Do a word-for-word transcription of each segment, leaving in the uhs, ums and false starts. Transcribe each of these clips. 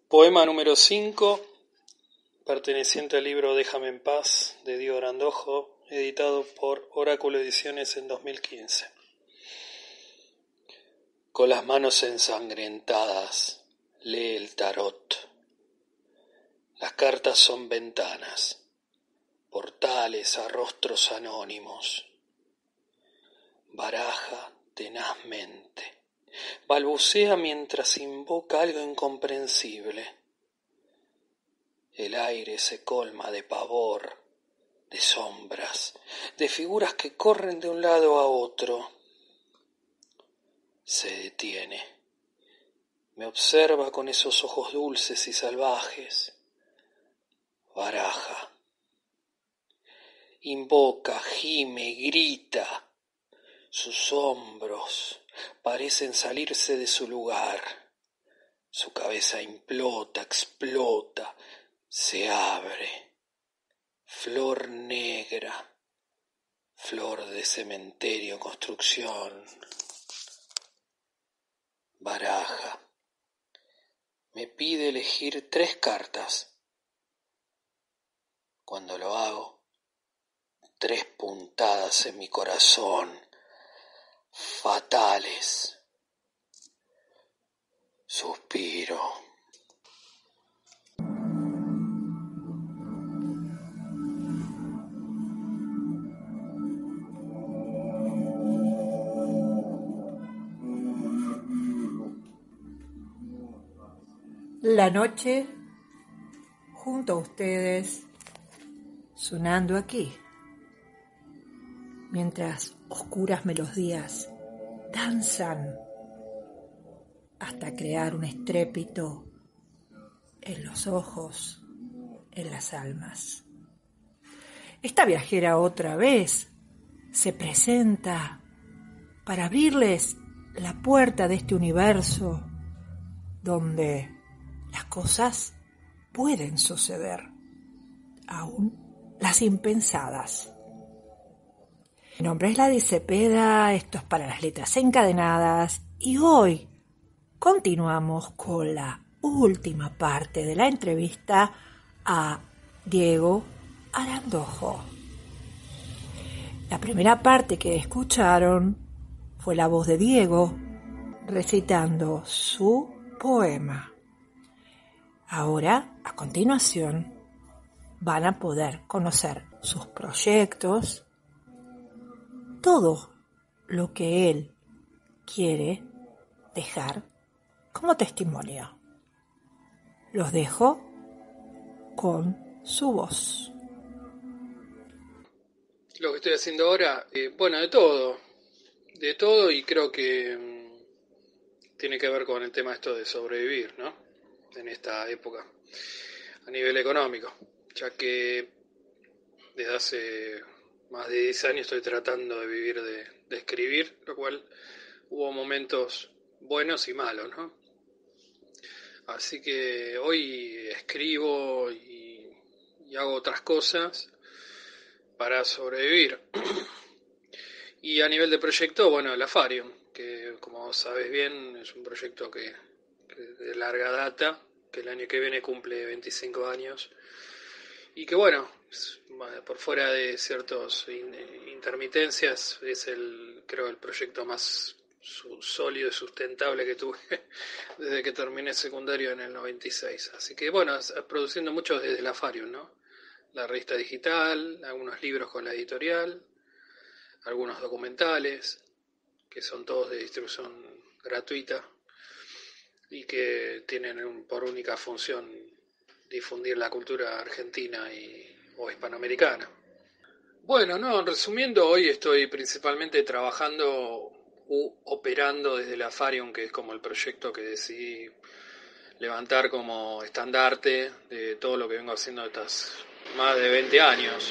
Poema número cinco, perteneciente al libro Déjame en paz, de Diego Grandojo, editado por Oráculo Ediciones en dos mil quince. Con las manos ensangrentadas, lee el tarot. Las cartas son ventanas, portales a rostros anónimos. Baraja tenazmente. Balbucea mientras invoca algo incomprensible. El aire se colma de pavor, de sombras, de figuras que corren de un lado a otro. Se detiene. Me observa con esos ojos dulces y salvajes. Baraja. Invoca, gime, grita. Sus hombros parecen salirse de su lugar. Su cabeza implota, explota, se abre. Flor negra, flor de cementerio, construcción. Baraja. Me pide elegir tres cartas. Cuando lo hago, tres puntadas en mi corazón. Fatales. Suspiro. La noche, junto a ustedes, sonando aquí, mientras oscuras melodías danzan hasta crear un estrépito en los ojos, en las almas. Esta viajera otra vez se presenta para abrirles la puerta de este universo donde las cosas pueden suceder, aún las impensadas. Mi nombre es Gladys Cepeda, esto es para las letras encadenadas y hoy continuamos con la última parte de la entrevista a Diego Grandojo. La primera parte que escucharon fue la voz de Diego recitando su poema. Ahora, a continuación, van a poder conocer sus proyectos, todo lo que él quiere dejar como testimonio. Los dejo con su voz. Lo que estoy haciendo ahora, eh, bueno, de todo, de todo y creo que mmm, tiene que ver con el tema esto de sobrevivir, ¿no? En esta época, a nivel económico, ya que desde hace más de diez años estoy tratando de vivir de, de escribir, lo cual hubo momentos buenos y malos, ¿no? Así que hoy escribo y, y hago otras cosas para sobrevivir. Y a nivel de proyecto, bueno, el Afarium, que como sabes bien es un proyecto que, que de larga data, que el año que viene cumple veinticinco años, y que bueno, por fuera de ciertas intermitencias, es el, creo, el proyecto más sólido y sustentable que tuve desde que terminé secundario en el noventa y seis. Así que bueno, produciendo mucho desde el Afarium, ¿no? La revista digital, algunos libros con la editorial, algunos documentales, que son todos de distribución gratuita y que tienen un, por única función difundir la cultura argentina y, o hispanoamericana. Bueno, no, resumiendo, hoy estoy principalmente trabajando u operando desde la Afarium, que es como el proyecto que decidí levantar como estandarte de todo lo que vengo haciendo estas más de veinte años.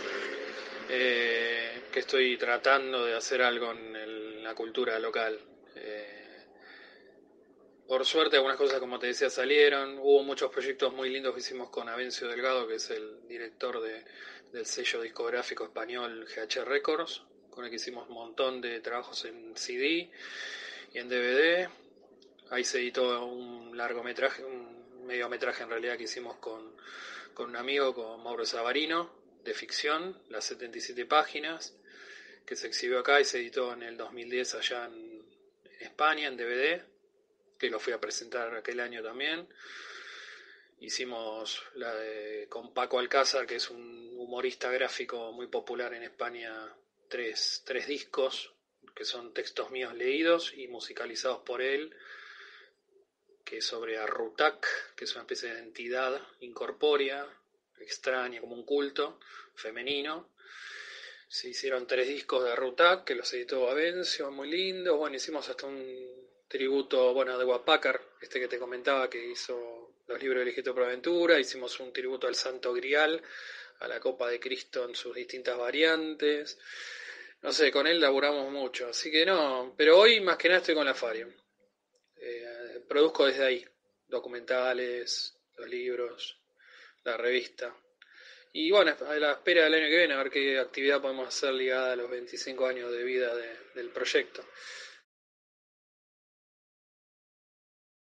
Eh, que estoy tratando de hacer algo en el, la cultura local. Eh, por suerte algunas cosas, como te decía, salieron. Hubo muchos proyectos muy lindos que hicimos con Avencio Delgado, que es el director de, del sello discográfico español G H Records, con el que hicimos un montón de trabajos en C D y en D V D. Ahí se editó un largometraje, un mediometraje en realidad que hicimos con, con un amigo, con Mauro Savarino, de ficción, las setenta y siete páginas, que se exhibió acá y se editó en el dos mil diez allá en, en España, en D V D, que lo fui a presentar aquel año también. Hicimos la de, con Paco Alcázar, que es un humorista gráfico muy popular en España, tres, tres discos, que son textos míos leídos y musicalizados por él, que es sobre Arrutak, que es una especie de entidad incorpórea, extraña, como un culto femenino. Se hicieron tres discos de Arrutak, que los editó Avencio, muy lindos. Bueno, hicimos hasta un tributo, bueno, de Guapácar, este que te comentaba, que hizo los libros de Egipto por Aventura. Hicimos un tributo al Santo Grial, a la Copa de Cristo en sus distintas variantes. No sé, con él laburamos mucho, así que no, pero hoy más que nada estoy con la Farium. Eh, produzco desde ahí, documentales, los libros, la revista. Y bueno, a la espera del año que viene, a ver qué actividad podemos hacer ligada a los veinticinco años de vida de, del proyecto.